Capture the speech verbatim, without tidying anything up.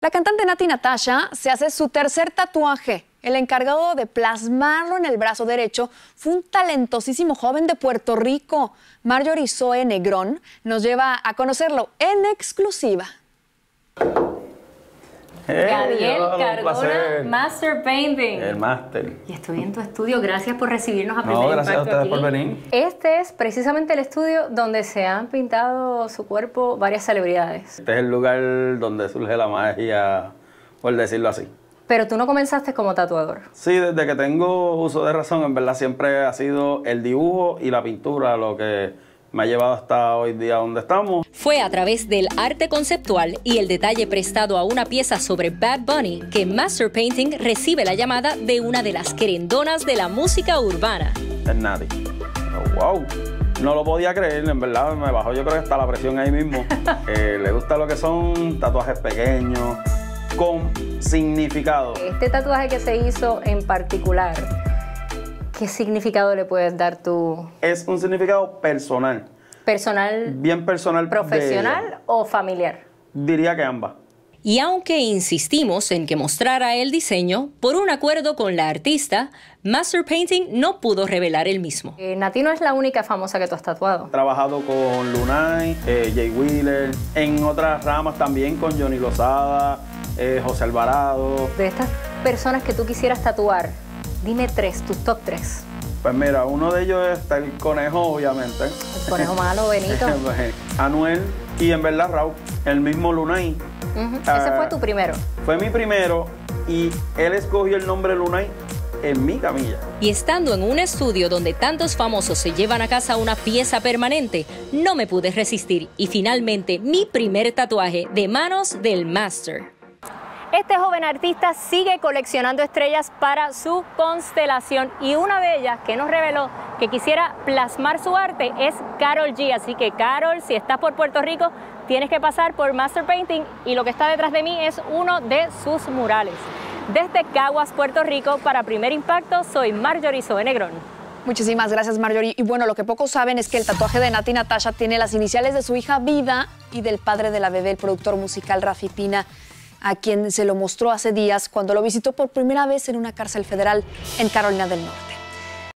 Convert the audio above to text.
La cantante Natti Natasha se hace su tercer tatuaje. El encargado de plasmarlo en el brazo derecho fue un talentosísimo joven de Puerto Rico. Marjorie Zoe Negrón nos lleva a conocerlo en exclusiva. Hey, Gadiel hola, Cardona, Master Painting. El máster. Y estoy en tu estudio. Gracias por recibirnos a Primer No, gracias a Impacto ustedes aquí. por venir. Este es precisamente el estudio donde se han pintado su cuerpo varias celebridades. Este es el lugar donde surge la magia, por decirlo así. Pero tú no comenzaste como tatuador. Sí, desde que tengo uso de razón, en verdad siempre ha sido el dibujo y la pintura lo que me ha llevado hasta hoy día donde estamos. Fue a través del arte conceptual y el detalle prestado a una pieza sobre Bad Bunny que Master Painting recibe la llamada de una de las querendonas de la música urbana. Es Natti. Oh, wow. No lo podía creer, en verdad me bajó yo creo que hasta la presión ahí mismo. eh, le gusta lo que son tatuajes pequeños, con significado. Este tatuaje que se hizo en particular, ¿qué significado le puedes dar tú? Es un significado personal. ¿Personal, Bien personal. profesional o familiar? Diría que ambas. Y aunque insistimos en que mostrara el diseño, por un acuerdo con la artista, Master Painting no pudo revelar el mismo. Eh, Natti no es la única famosa que tú has tatuado. He trabajado con Lunay, eh, Jay Wheeler, en otras ramas también con Johnny Lozada, eh, José Alvarado. De estas personas que tú quisieras tatuar, dime tres, tus top tres. Pues mira, uno de ellos está el conejo, obviamente. El conejo malo, Benito. Anuel y en verdad Raúl, el mismo Lunay. Uh-huh. Uh, Ese fue tu primero. Fue mi primero y él escogió el nombre Lunay en mi camilla. Y estando en un estudio donde tantos famosos se llevan a casa una pieza permanente, no me pude resistir y finalmente mi primer tatuaje de manos del Master. Este joven artista sigue coleccionando estrellas para su constelación y una de ellas que nos reveló que quisiera plasmar su arte es Karol G. Así que Karol, si estás por Puerto Rico, tienes que pasar por Master Painting y lo que está detrás de mí es uno de sus murales. Desde Caguas, Puerto Rico, para Primer Impacto, soy Marjorie Zoe Negrón. Muchísimas gracias, Marjorie. Y bueno, lo que pocos saben es que el tatuaje de Natti Natasha tiene las iniciales de su hija Vida y del padre de la bebé, el productor musical Rafi Pina, a quien se lo mostró hace días cuando lo visitó por primera vez en una cárcel federal en Carolina del Norte.